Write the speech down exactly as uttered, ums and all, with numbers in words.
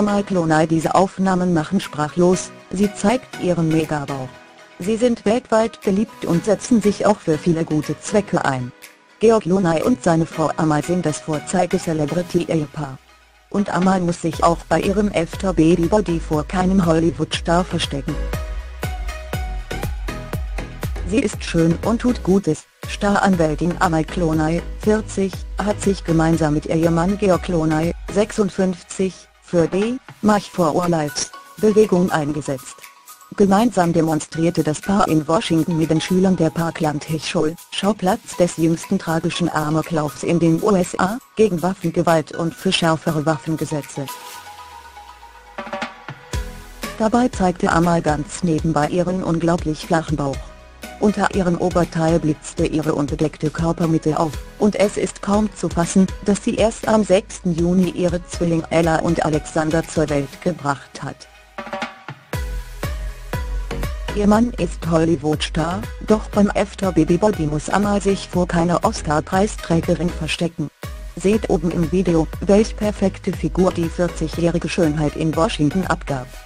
Amal Clooney diese Aufnahmen machen sprachlos, sie zeigt ihren Megabauch. Sie sind weltweit beliebt und setzen sich auch für viele gute Zwecke ein. George Clooney und seine Frau Amal sind das Vorzeige-Celebrity-Ehepaar. Und Amal muss sich auch bei ihrem After Baby Body vor keinem Hollywood-Star verstecken. Sie ist schön und tut Gutes. Staranwältin Amal Clooney, vierzig, hat sich gemeinsam mit Ehemann George Clooney, sechsundfünfzig, für die March for Our Lives Bewegung eingesetzt. Gemeinsam demonstrierte das Paar in Washington mit den Schülern der Parkland High School, Schauplatz des jüngsten tragischen Amoklaufs in den U S A, gegen Waffengewalt und für schärfere Waffengesetze. Dabei zeigte Amal ganz nebenbei ihren unglaublich flachen Bauch. Unter ihrem Oberteil blitzte ihre unbedeckte Körpermitte auf, und es ist kaum zu fassen, dass sie erst am sechsten Juni ihre Zwillinge Ella und Alexander zur Welt gebracht hat. Ihr Mann ist Hollywood-Star, doch beim After Baby Body muss Amal sich vor keiner Oscar-Preisträgerin verstecken. Seht oben im Video, welch perfekte Figur die vierzigjährige Schönheit in Washington abgab.